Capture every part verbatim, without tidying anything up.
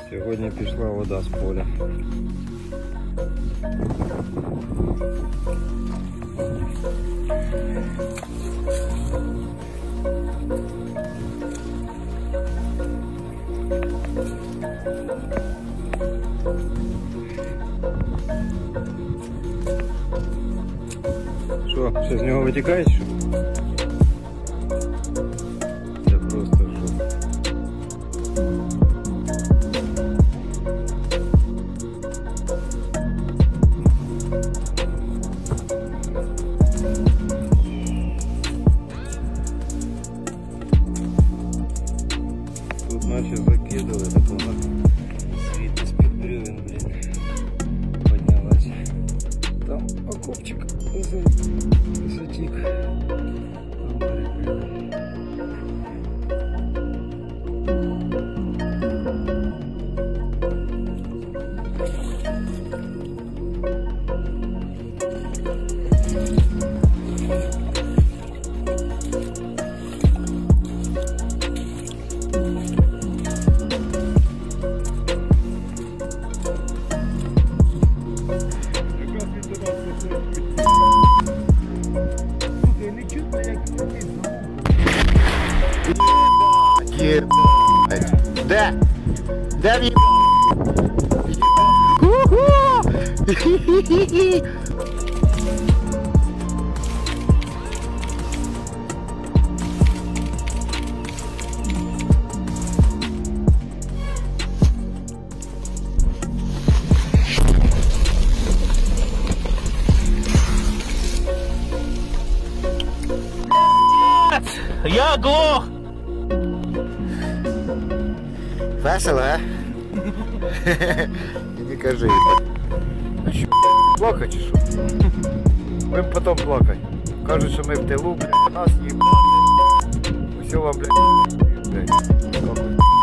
Сьогодні пішла вода з поля. Що, ще з нього витікає, що? Це просто шок. Тут наче закидали, так вона звідти з-під бревен, блін, піднялась. Там окопчик затік. Єбать! Де? Де в'єбать? Я оглох! Весело, а? Не кажи. А що, плакать чи що? Будем потом плакать. Кажуть, що ми в тилу, блядь, нас їбати. Усьо вам, блядь, блядь.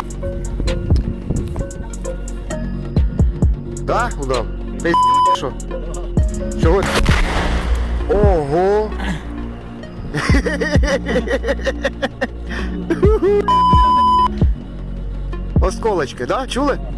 Да, удав? Пиздю чи що? Чого? Ого! Осколочки, да? Чули?